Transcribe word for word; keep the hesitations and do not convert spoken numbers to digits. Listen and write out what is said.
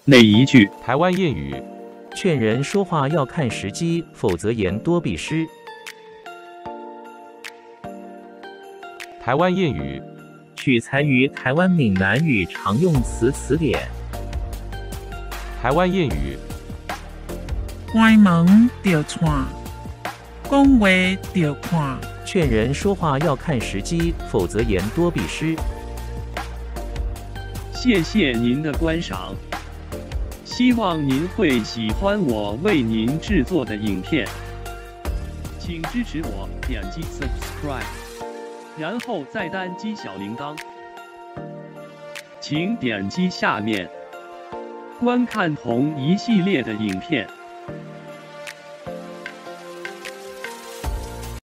哪一句？ 台湾谚语： 劝人说话要看时机，否则言多必失。 台湾谚语： 取材于台湾闽南语常用词词典。 台湾谚语： 关门就串，讲话就看。 劝人说话要看时机，否则言多必失。 谢谢您的观赏，希望您会喜欢我为您制作的影片，请支持我，点击 subscribe， 然后再单击小铃铛，请点击下面观看同一系列的影片。